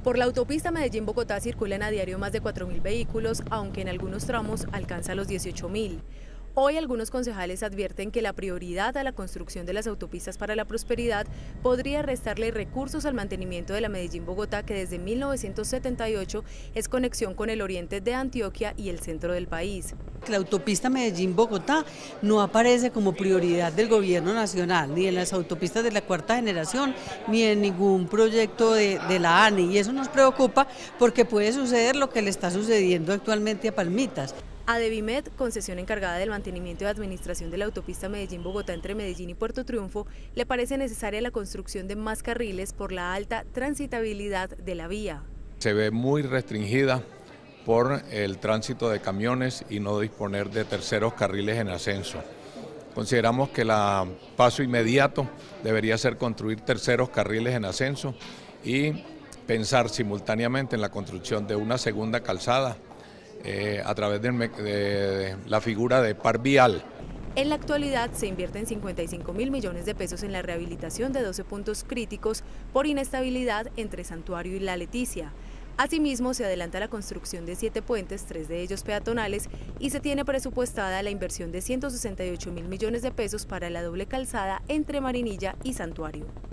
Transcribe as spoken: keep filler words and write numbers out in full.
Por la autopista Medellín-Bogotá circulan a diario más de cuatro mil vehículos, aunque en algunos tramos alcanza los dieciocho mil. Hoy algunos concejales advierten que la prioridad a la construcción de las autopistas para la prosperidad podría restarle recursos al mantenimiento de la Medellín-Bogotá, que desde mil novecientos setenta y ocho es conexión con el oriente de Antioquia y el centro del país. La autopista Medellín-Bogotá no aparece como prioridad del gobierno nacional, ni en las autopistas de la cuarta generación, ni en ningún proyecto de, de la A N E, y eso nos preocupa porque puede suceder lo que le está sucediendo actualmente a Palmitas. Adevimed, concesión encargada del mantenimiento y administración de la autopista Medellín-Bogotá entre Medellín y Puerto Triunfo, le parece necesaria la construcción de más carriles por la alta transitabilidad de la vía. Se ve muy restringida por el tránsito de camiones y no disponer de terceros carriles en ascenso. Consideramos que el paso inmediato debería ser construir terceros carriles en ascenso y pensar simultáneamente en la construcción de una segunda calzada eh, a través de, de, de la figura de par vial. En la actualidad se invierten cincuenta y cinco mil millones de pesos en la rehabilitación de doce puntos críticos por inestabilidad entre Santuario y La Leticia. Asimismo, se adelanta la construcción de siete puentes, tres de ellos peatonales, y se tiene presupuestada la inversión de ciento sesenta y ocho mil millones de pesos para la doble calzada entre Marinilla y Santuario.